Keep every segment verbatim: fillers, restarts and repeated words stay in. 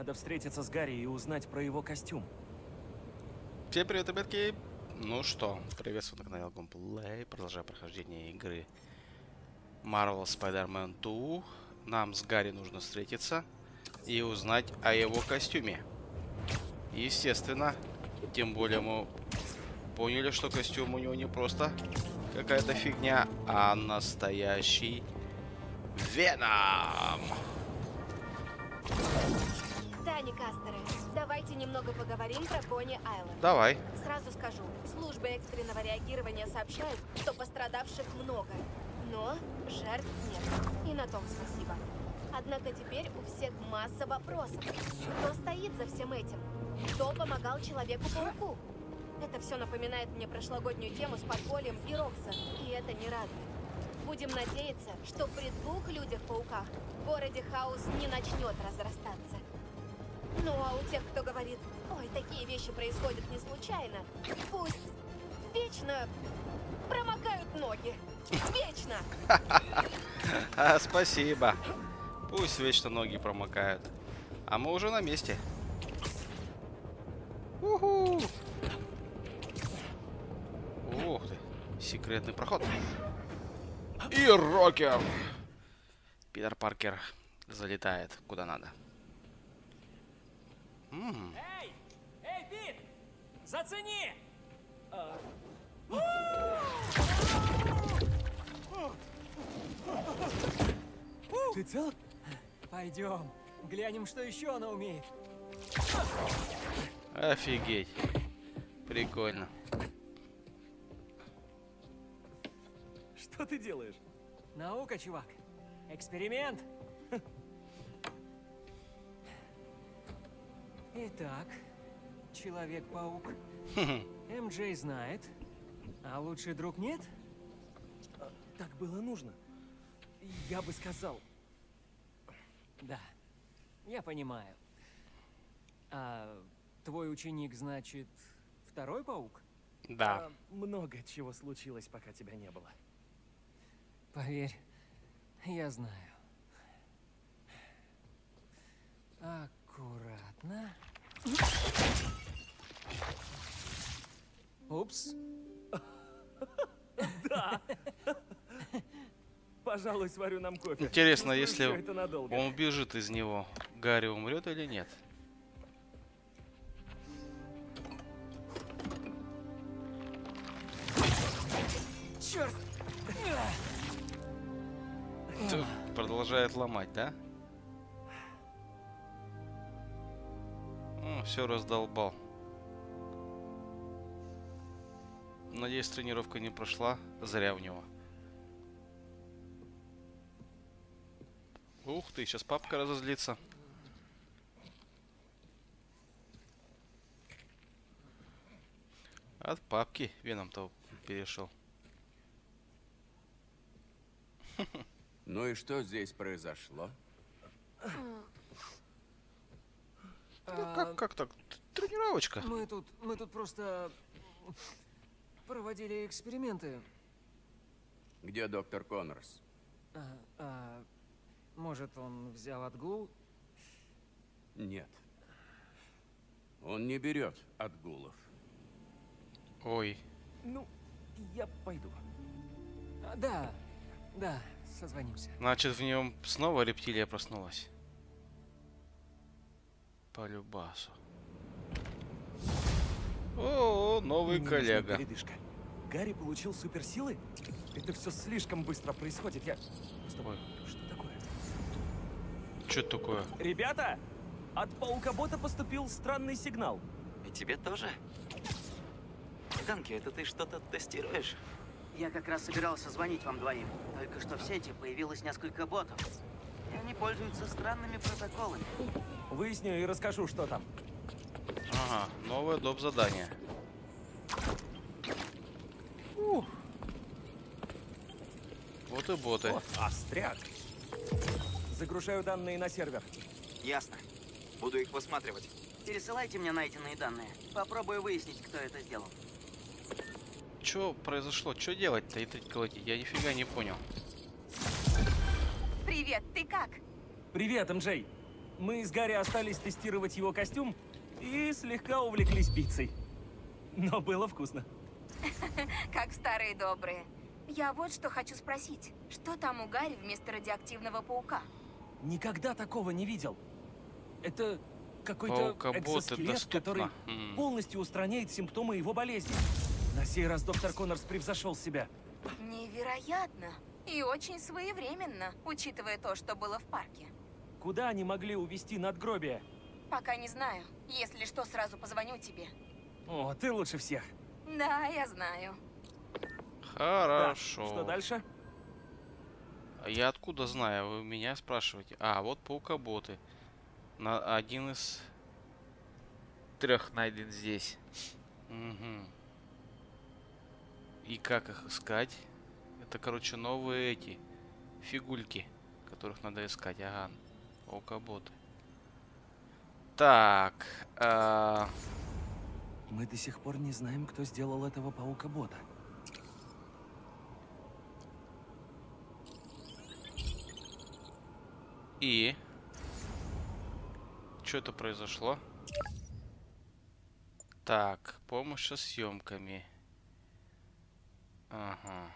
надо встретиться с Гарри и узнать про его костюм. Всем привет, ребятки! Ну что, приветствую на канале Gunplay. Продолжаю прохождение игры Marvel Spider-Man два. Нам с Гарри нужно встретиться и узнать о его костюме. Естественно, тем более мы поняли, что костюм у него не просто какая-то фигня, а настоящий Веном! Дани Кастеры, давайте немного поговорим про Бонни Айленд. Давай. Сразу скажу, службы экстренного реагирования сообщают, что пострадавших много, но жертв нет. И на том спасибо. Однако теперь у всех масса вопросов. Кто стоит за всем этим? Кто помогал Человеку-пауку? Это все напоминает мне прошлогоднюю тему с подпольем и Роксон, и это не радует. Будем надеяться, что при двух людях-пауках в городе хаос не начнет разрастаться. Ну а у тех, кто говорит, ой, такие вещи происходят не случайно, пусть вечно промокают ноги. Вечно! Спасибо. Пусть вечно ноги промокают. А мы уже на месте. Уху! Ух ты. Секретный проход. И Рокер. Питер Паркер залетает куда надо. М-м. Эй! Эй, Пит! Зацени! Ты цел? Пойдем, глянем, что еще она умеет. Офигеть. Прикольно. Что ты делаешь? Наука, чувак. Эксперимент. Итак, Человек-паук. эм джей знает, а лучший друг нет? Так было нужно. Я бы сказал. Да, я понимаю. А твой ученик, значит, второй паук? Да. А, много чего случилось, пока тебя не было. Поверь, я знаю. Аккуратно. Упс. Да. Пожалуй, сварю нам кофе. Интересно, если он он убежит из него, Гарри умрет или нет? Черт! Тут продолжает ломать, да? Все раздолбал. Надеюсь, тренировка не прошла зря у него. Ух ты, сейчас папка разозлится. От папки Веном-то перешел. Ну и что здесь произошло? Ну, как, как так? Тренировочка. Мы тут, мы тут просто проводили эксперименты. Где доктор Коннорс? А, а, может, он взял отгул? Нет. Он не берет отгулов. Ой. Ну, я пойду. А, да, да, созвонимся. Значит, в нем снова рептилия проснулась. По любасу. О, новый Мне коллега. нужна передышка. Гарри получил суперсилы? Это все слишком быстро происходит. Я... Ой. Что такое? Что такое? Ребята, от паука-бота поступил странный сигнал. И тебе тоже? Данки, это ты что-то тестируешь? Я как раз собирался звонить вам двоим. Только что в сети появилось несколько ботов. И они пользуются странными протоколами. Выясню и расскажу, что там. Ага, новое доп. Задание. Ух. Вот и боты. О, остряк. Загружаю данные на сервер. Ясно. Буду их посматривать. Пересылайте мне найденные данные. Попробую выяснить, кто это сделал. Что произошло? Что делать-то, Итрить колотить? Я нифига не понял. Привет, ты как? Привет, эм джей. Мы с Гарри остались тестировать его костюм и слегка увлеклись пиццей. Но было вкусно. Как старые добрые. Я вот что хочу спросить. Что там у Гарри вместо радиоактивного паука? Никогда такого не видел. Это какой-то Паукоботы экзоскелет, доступно. который М. полностью устраняет симптомы его болезни. На сей раз доктор Коннорс превзошел себя. Невероятно. И очень своевременно, учитывая то, что было в парке. Куда они могли увезти надгробие? Пока не знаю. Если что, сразу позвоню тебе. О, ты лучше всех. Да, я знаю. Хорошо. Так, что дальше? А я откуда знаю? Вы меня спрашиваете. А, вот паукоботы. На один из трех найден здесь. Угу. И как их искать? Это, короче, новые эти фигульки, которых надо искать. Ага, паукоботы. Так. А... Мы до сих пор не знаем, кто сделал этого паука-бота. И что это произошло? Так, помощь со съемками. Ага.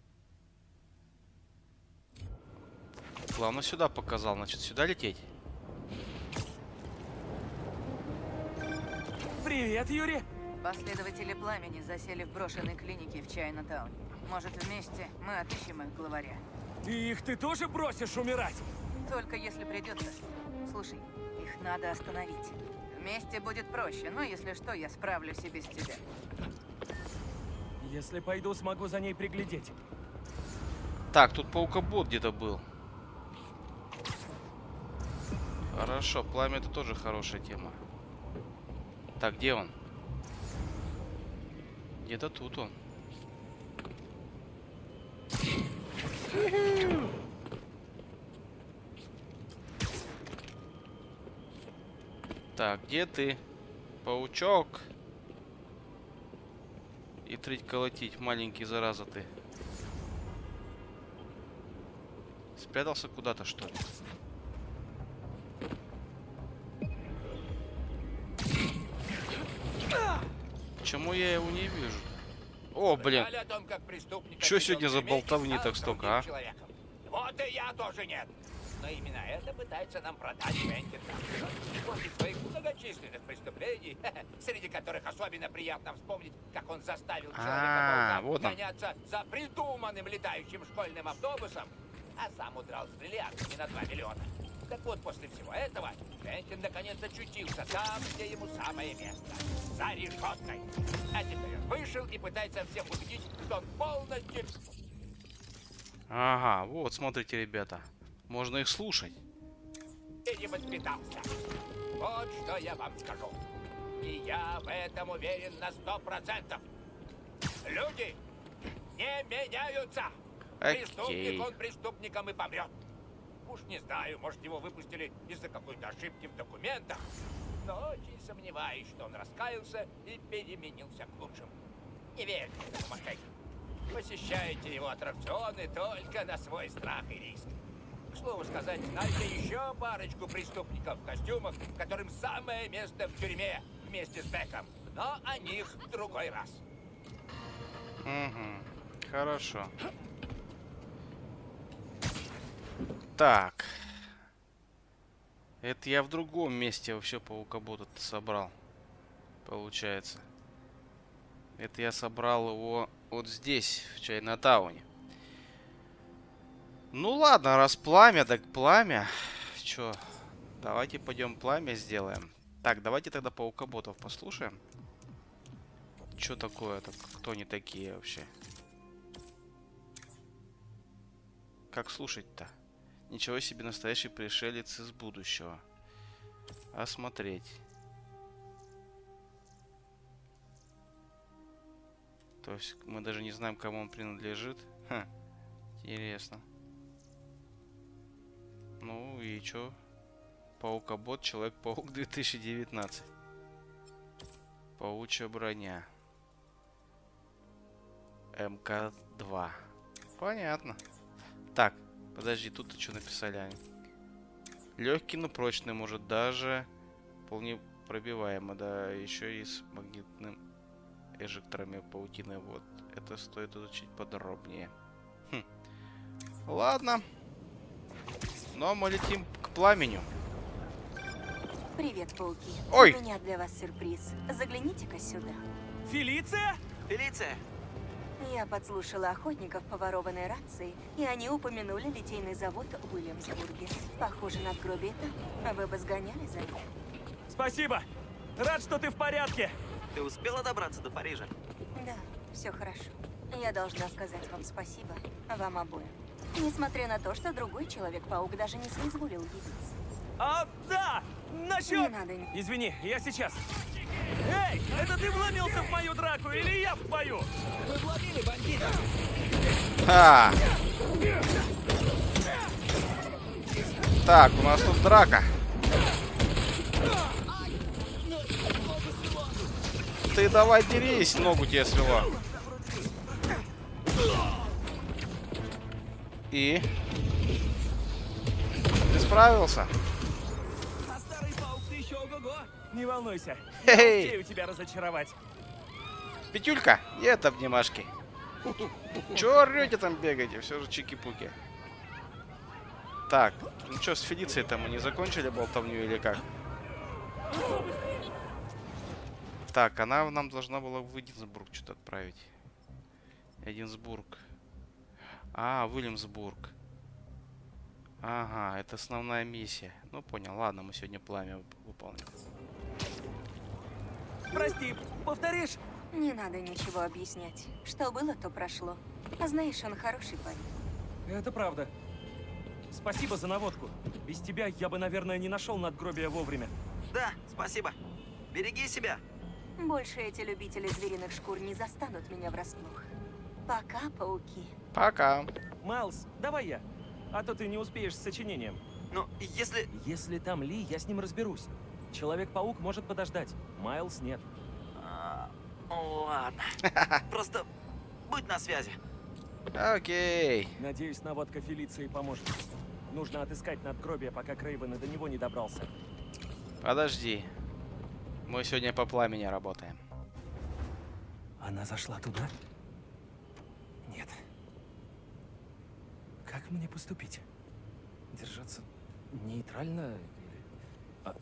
Главное сюда показал, значит сюда лететь. Привет, Юрий! Последователи пламени засели в брошенной клинике в Чайна-тауне. Может, вместе мы отыщем их главаря. И их ты тоже бросишь умирать? Только если придется. Слушай, их надо остановить. Вместе будет проще, но если что, я справлюсь и без тебя. Если пойду, смогу за ней приглядеть. Так, тут паукобот где-то был. Хорошо, пламя это тоже хорошая тема. Так, где он? Где-то тут он. Так, где ты, паучок? И трить колотить, маленький, зараза ты. Спрятался куда-то, что ли? Почему я его не вижу? О, блин. Чё сегодня за болтовни так столько, а? Вот и я тоже нет. Но именно это пытается нам продать Вентер. После своих многочисленных преступлений, среди которых особенно приятно вспомнить, как он заставил А, Человека-паука вот он. гоняться за придуманным летающим школьным автобусом, а сам удрал с бриллиантами на два миллиона. Так вот, после всего этого, Квентин наконец очутился там, где ему самое место. За решеткой. А теперь он вышел и пытается всех убедить, что он полностью... Ага, вот, смотрите, ребята. Можно их слушать. И не воспитался. Вот что я вам скажу. И я в этом уверен на сто процентов. Люди не меняются. Окей. Преступник, он преступником и помрет. Уж не знаю, может, его выпустили из-за какой-то ошибки в документах. Но очень сомневаюсь, что он раскаялся и переменился к лучшему. Не верьте этому мошеннику. Посещайте его аттракционы только на свой страх и риск. К слову сказать, знаете еще парочку преступников в костюмах, которым самое место в тюрьме вместе с Беком. Но о них в другой раз. Угу. Хорошо. Так. Это я в другом месте вообще паукобота собрал. Получается. Это я собрал его вот здесь, в Чайна-тауне. Ну ладно, раз пламя, так пламя. Чё, давайте пойдем пламя сделаем. Так, давайте тогда паукоботов послушаем. Чё такое-то? Кто они такие вообще? Как слушать-то? Ничего себе, настоящий пришелец из будущего. Осмотреть. То есть мы даже не знаем, кому он принадлежит. Ха, интересно. Ну и чё? Паукобот, Человек-паук две тысячи девятнадцать. Паучья броня. эм ка два. Понятно. Так, подожди, тут-то что написали они? Легкий, но прочный, может даже вполне пробиваемо, да, еще и с магнитным эжекторами паутины. Вот это стоит изучить подробнее. Хм. Ладно. Но мы летим к пламени. Привет, пауки. Ой! У меня для вас сюрприз. Загляните-ка сюда. Фелиция? Фелиция! Я подслушала охотников по ворованной рации, и они упомянули литейный завод в Уильямсбурге. Похоже, надгробие там. А вы бы сгоняли за ним? Спасибо! Рад, что ты в порядке! Ты успела добраться до Парижа? Да, все хорошо. Я должна сказать вам спасибо, вам обоим. Несмотря на то, что другой Человек-паук даже не соизволил явиться. А, да! Насчет... Не надо, не... Извини, я сейчас. Эй, это ты вломился в мою драку или я в твою? Вы вломили бандита! А. Так, у нас тут драка. Ты давай дерись, ногу тебе свело. И? Ты справился? А старый паук ты еще ого-го! Не волнуйся, Хе-хей. я успею тебя разочаровать. Петюлька, и это обнимашки. Чё орёте там бегаете? Все же чики-пуки. Так, ну что, с Фелицией-то мы не закончили болтовню или как? Так, она нам должна была в Эдинсбург что-то отправить. Эдинсбург. А, Уильямсбург. Ага, это основная миссия. Ну, понял. Ладно, мы сегодня пламя выполним. Прости, повторишь? Не надо ничего объяснять. Что было, то прошло. А знаешь, он хороший парень. Это правда. Спасибо за наводку. Без тебя я бы, наверное, не нашел надгробия вовремя. Да, спасибо. Береги себя. Больше эти любители звериных шкур не застанут меня врасплох. Пока, пауки. Пока. Майлз, давай я. А то ты не успеешь с сочинением. Ну, если... Если там Ли, я с ним разберусь. Человек-паук может подождать. Майлз нет. А, ладно. Просто будь на связи. Окей. Надеюсь, наводка Фелиции поможет. Нужно отыскать надгробие, пока Крейвен до него не добрался. Подожди. Мы сегодня по пламени работаем. Она зашла туда? Нет. Как мне поступить? Держаться нейтрально? Или... А...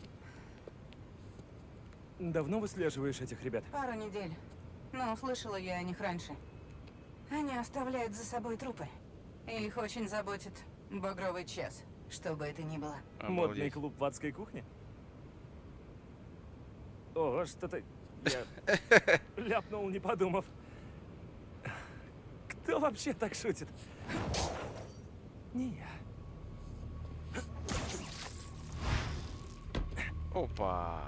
Давно выслеживаешь этих ребят? Пару недель. Но услышала я о них раньше. Они оставляют за собой трупы. Их очень заботит багровый час, что бы это ни было. Модный клуб в адской кухне? О, что-то я ляпнул, не подумав. Кто вообще так шутит? Не я. Опа.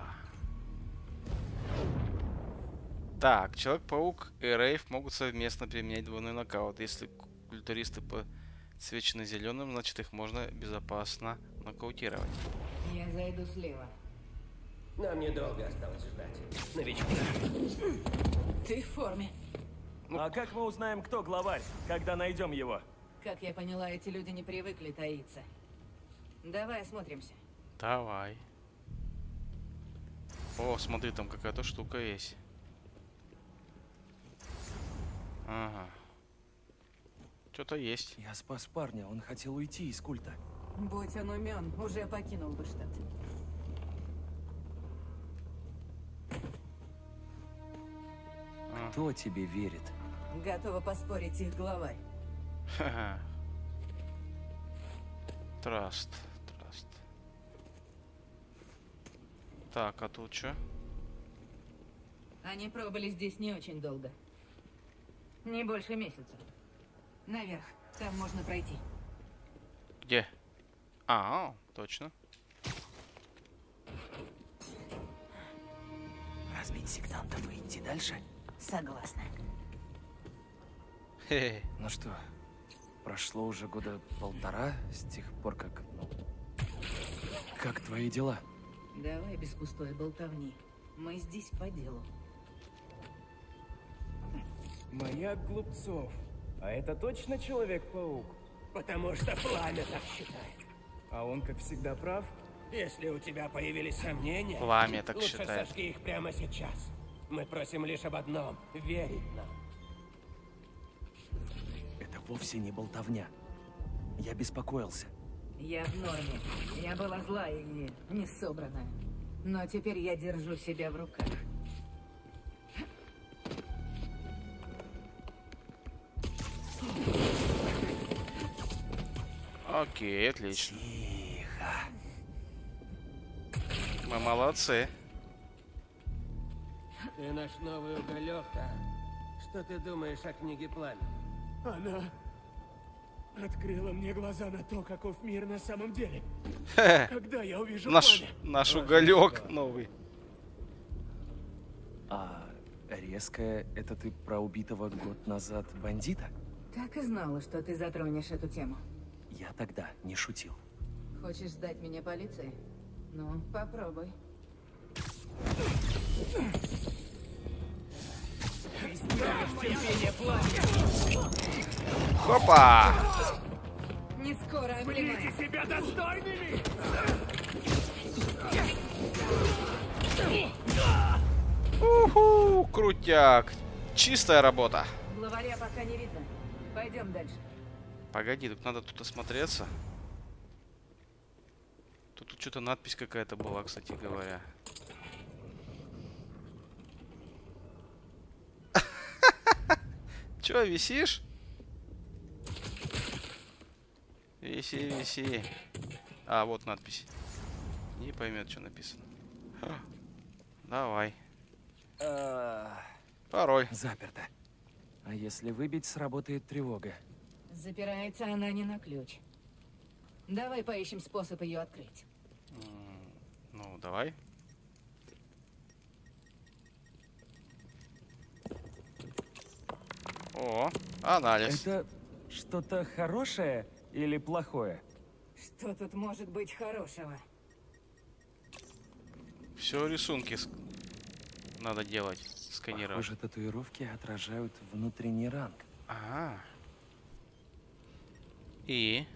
Так, Человек-паук и Рейв могут совместно применять двойной нокаут. Если культуристы подсвечены зеленым, значит их можно безопасно нокаутировать. Я зайду слева. Нам недолго осталось ждать. Новички. Ты в форме. А как мы узнаем, кто главарь, когда найдем его? Как я поняла, эти люди не привыкли таиться. Давай осмотримся. Давай. О, смотри, там какая-то штука есть. Ага. Что-то есть. Я спас парня, он хотел уйти из культа. Будь он умен, уже покинул бы штат. Кто тебе верит? Готова поспорить, их главарь. Ха-ха. Траст. Траст. Так, а тут что? Они пробыли здесь не очень долго. Не больше месяца. Наверх. Там можно пройти. Где? А, точно. Разбить сектантов и идти дальше? Согласна. Хе-хе. Ну что, прошло уже года полтора с тех пор, как... Как твои дела? Давай без пустой болтовни. Мы здесь по делу. Маяк глупцов. А это точно Человек-паук? Потому что пламя так считает. А он, как всегда, прав. Если у тебя появились сомнения, Пламя так лучше считает. сожги их прямо сейчас. Мы просим лишь об одном — верить нам. Это вовсе не болтовня. Я беспокоился. Я в норме. Я была злая и не собранная. Но теперь я держу себя в руках. Окей, отлично. Тихо. Мы молодцы. Ты наш новый уголек, а? Что ты думаешь о книге Пламя? Она открыла мне глаза на то, каков мир на самом деле. Хе-хе. Когда я увижу Наш, пламя. наш уголек новый. А резкое — это ты про убитого год назад бандита? Так и знала, что ты затронешь эту тему. Я тогда не шутил. Хочешь сдать меня полиции? Ну, попробуй. Хопа! Не скоро Мните себя достойными! Уху, крутяк. Чистая работа. Главаря пока не видно. Пойдем дальше. Погоди, тут надо тут осмотреться. Тут, тут что-то надпись какая-то была, кстати говоря. Чё, висишь? Виси, виси. А, вот надпись. Не поймет, что написано. Ха. Давай. Пароль. Заперто. А если выбить, сработает тревога. Запирается она не на ключ. Давай поищем способ ее открыть. Ну, давай. О, анализ. Это что-то хорошее или плохое? Что тут может быть хорошего? Все рисунки ск- надо делать, сканировать. Похоже, татуировки отражают внутренний ранг. Ага. И?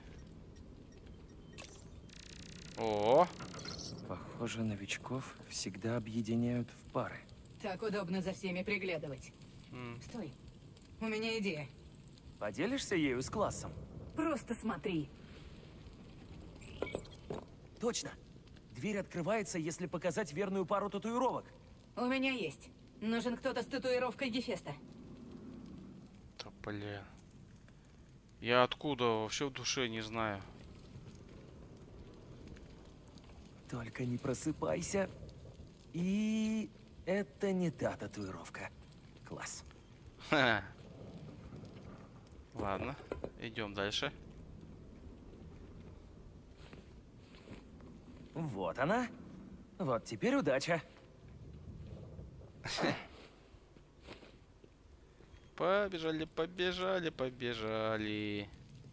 О! Похоже, новичков всегда объединяют в пары. Так удобно за всеми приглядывать. М. Стой. У меня идея. Поделишься ею с классом? Просто смотри. Точно. Дверь открывается, если показать верную пару татуировок. У меня есть. Нужен кто-то с татуировкой Гефеста. Да блин. Я откуда вообще в душе не знаю. Только не просыпайся. И это не та татуировка. Класс. Ха. Ладно, идем дальше. Вот она. Вот теперь удача. Побежали, побежали, побежали.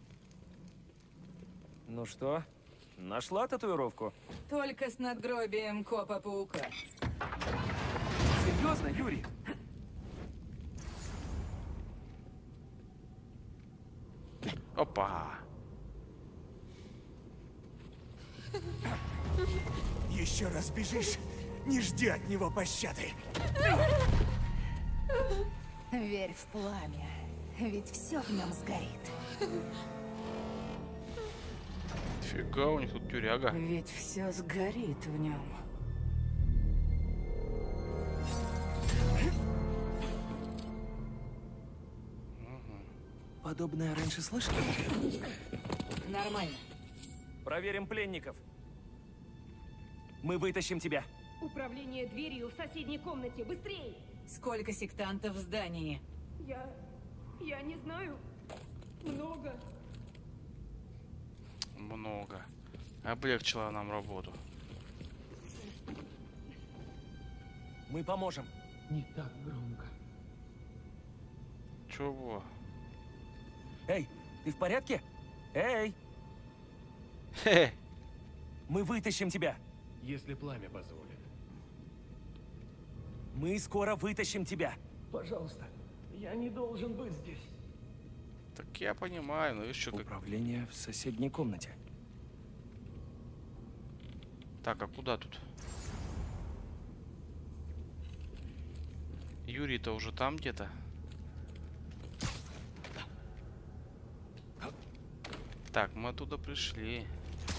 Ну что, нашла татуировку? Только с надгробием копа-паука. Серьезно, Юрий? Опа. Еще раз бежишь, не жди от него пощады. Верь в пламя, ведь все в нем сгорит. Фига, у них тут тюряга. Ведь все сгорит в нем. Подобное раньше слышал? Нормально. Проверим пленников. Мы вытащим тебя. Управление дверью в соседней комнате. Быстрее! Сколько сектантов в здании? Я... я не знаю. Много. Много. Облегчила нам работу. Мы поможем. Не так громко. Чего? Эй, ты в порядке? Эй! Хе. Мы вытащим тебя. Если пламя позволит. Мы скоро вытащим тебя. Пожалуйста, я не должен быть здесь. Так я понимаю, но видишь, что как... Управление в соседней комнате. Так, а куда тут? Юрий-то уже там где-то. Так, мы оттуда пришли.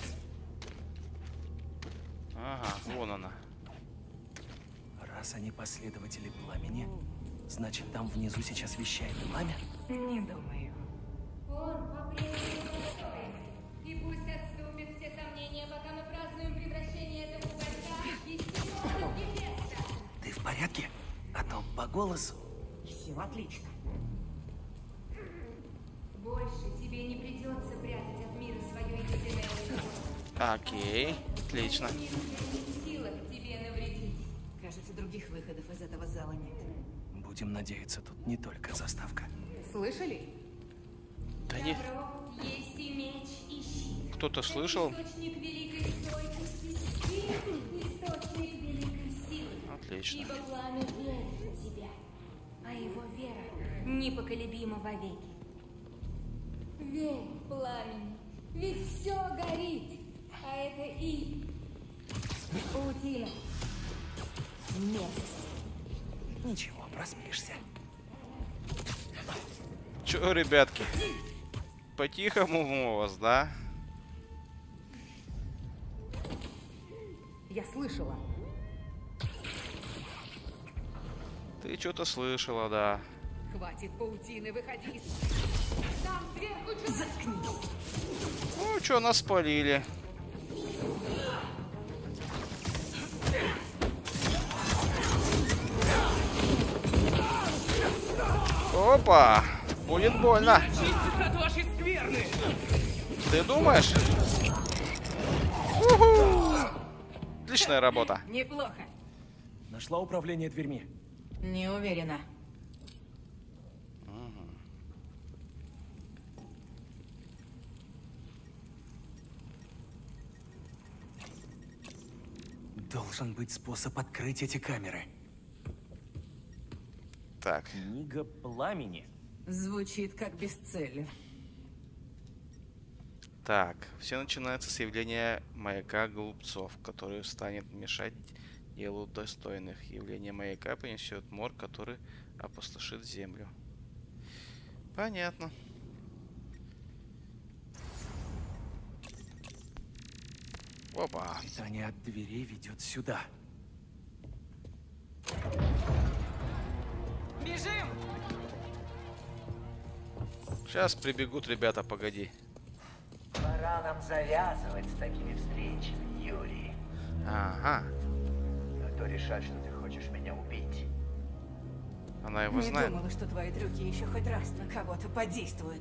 Ага, вон она. Раз они последователи пламени, значит, там внизу сейчас вещает пламя? Не думаю. Он по-прежнему достоин. И пусть отступят все сомнения, пока мы празднуем превращение этого уголька в естественного гефеста. Ты в порядке? А то по голосу. Все отлично. Больше тебе не придется прятать от мира свое истинное лицо. Окей, отлично. Мир в силах тебе навредить. Кажется, других выходов из этого зала нет. Будем надеяться, тут не только заставка. Слышали? Да не... Добро есть и меч, и щит. Кто-то слышал? Источник великой стойкости и источник великой силы. Отлично. Ибо пламя верит в тебя, а его вера непоколебима вовеки. Верь в пламени, ведь все горит, а это и паутина. Мерзость. Ничего, проспишься. Чё, ребятки? По-тихому у вас, да? Я слышала. Ты что-то слышала, да. Хватит паутины, выходи. Там сверху заткнись. Ну, что, нас спалили. Опа! Будет больно. Очиститься от вашей скверны! Ты думаешь? У-ху! Отличная работа. Неплохо. Нашла управление дверьми? Не уверена. Должен быть способ открыть эти камеры. Так. Книга пламени. Звучит как бестселлер. Так, все начинается с явления маяка глупцов, который станет мешать делу достойных. Явление маяка принесет мор, который опустошит землю. Понятно. Опа. Питание от дверей ведет сюда. Бежим! Сейчас прибегут ребята, погоди. Пора нам завязывать с такими встречами, Юрий. Ага. А то решат, что ты хочешь меня убить. Она его Не знает. думала, что твои трюки еще хоть раз на кого-то подействуют.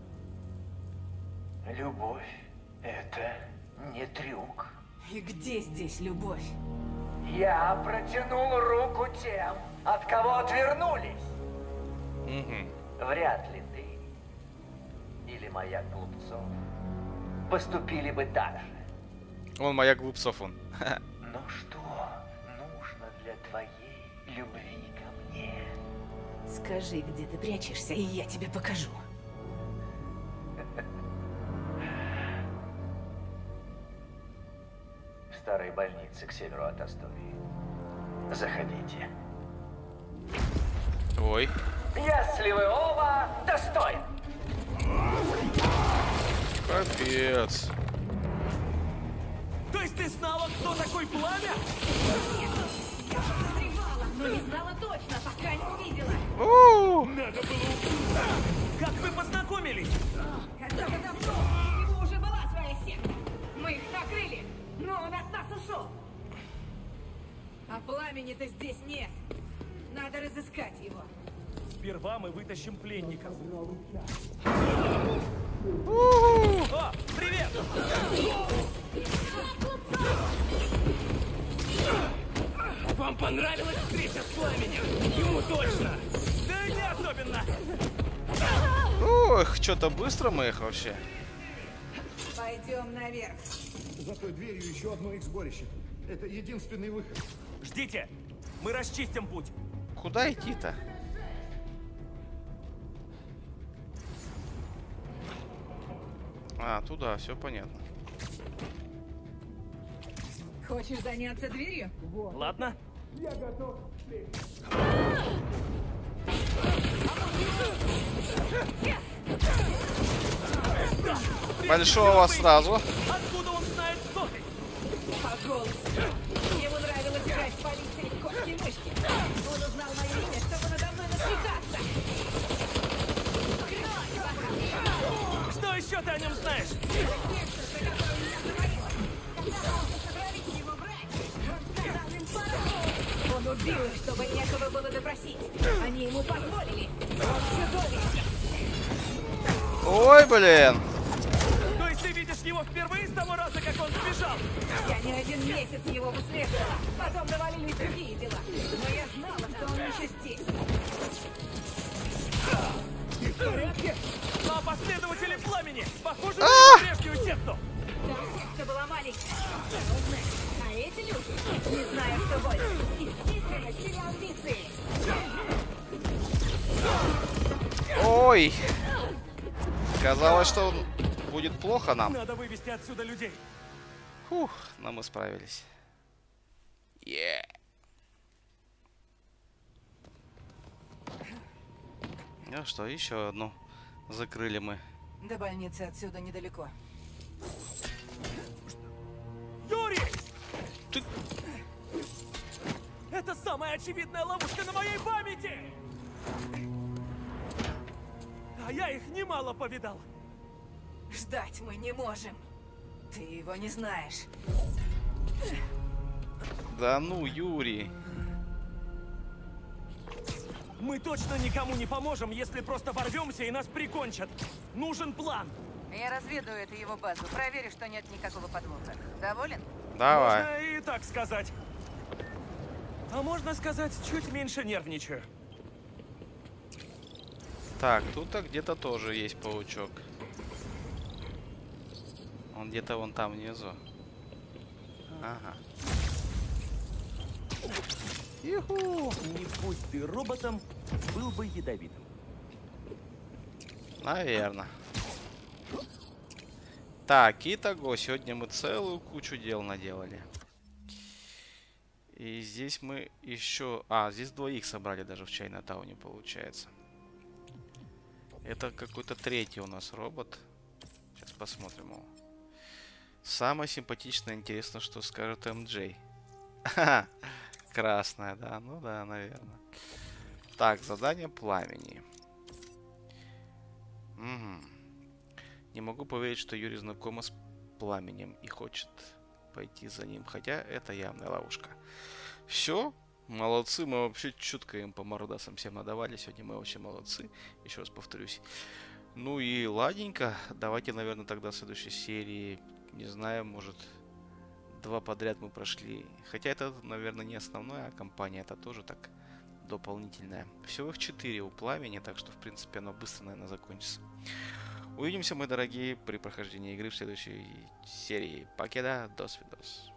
Любовь — это не трюк. И где здесь любовь? Я протянул руку тем, от кого отвернулись. Угу. Вряд ли ты или маяк глупцов поступили бы так же. Он маяк глупцов, он. Но что нужно для твоей любви ко мне? Скажи, где ты прячешься, и я тебе покажу. В старой больнице к северу от Астории. Заходите. Ой. Если вы оба достойны. Капец. То есть ты знала, кто такой пламя? Я подозревала, но не знала точно, пока не увидела. У-у-у. Надо было... Как вы познакомились? Когда-то давно у него уже была своя секта. Мы их накрыли, но он от нас ушел. А пламени-то здесь нет. Надо разыскать его. Сперва мы вытащим пленников. У-у-у. О, привет! Вам понравилась встреча с пламенем? Ему точно! Да не особенно! Ох, что-то быстро мы их вообще. Пойдем наверх. За той дверью еще одно их сборище. Это единственный выход. Ждите! Мы расчистим путь. Куда идти-то? А, туда, все понятно. Хочешь заняться дверью? Ладно. Я готов. Большого сразу. Откуда он знает, кто ты? По голосу. Ему нравилось играть в полиции в кошки-мышки. Он узнал мое имя, чтобы надо мной насмехаться. Что еще ты о нем знаешь? Он убил их, чтобы некого было допросить. Они ему позволили. Он чудовище. Ой, блин. То есть ты видишь его впервые с того раза, как он сбежал? Я не один месяц его выслеживала. Потом навалились другие дела. Но я знала, что он еще здесь. Ты в порядке? А последователи пламени похожи на прежнюю секту. Та секта была маленькая. А эти люди, не знаю, что больше. Искренность или амбиции. Ой. Казалось, что будет плохо нам. Надо вывести отсюда людей. Фух, но мы справились. Yeah. Ну что, еще одну закрыли мы. До больницы отсюда недалеко. Юрий! Ты... Это самая очевидная ловушка на моей памяти! А я их немало повидал. Ждать мы не можем. Ты его не знаешь. Да ну, Юрий. Мы точно никому не поможем, если просто ворвемся и нас прикончат. Нужен план. Я разведаю эту его базу. Проверю, что нет никакого подвоха. Доволен? Давай. Можно и так сказать. А можно сказать, чуть меньше нервничаю. Так, тут-то где-то тоже есть паучок. Он где-то вон там внизу. Ага. Иху! Не будь ты роботом, был бы ядовитым. Наверное. Так, итого, сегодня мы целую кучу дел наделали. И здесь мы еще... А, здесь двоих собрали даже в Чайна-тауне, получается. Это какой-то третий у нас робот. Сейчас посмотрим его. Самое симпатичное, интересно, что скажет эм джей. Ха-ха. Красная, да? Ну да, наверное. Так, задание пламени. Угу. Не могу поверить, что Юрий знакома с пламенем и хочет пойти за ним. Хотя это явная ловушка. Все. Молодцы. Мы вообще чутко им по мордасам всем надавали. Сегодня мы вообще молодцы. Еще раз повторюсь. Ну и ладненько. Давайте, наверное, тогда в следующей серии... Не знаю, может... Два подряд мы прошли. Хотя это, наверное, не основная кампания. Это тоже так дополнительная. Всего их четыре у пламени. Так что, в принципе, оно быстро, наверное, закончится. Увидимся, мои дорогие, при прохождении игры в следующей серии. Покеда, до свидос.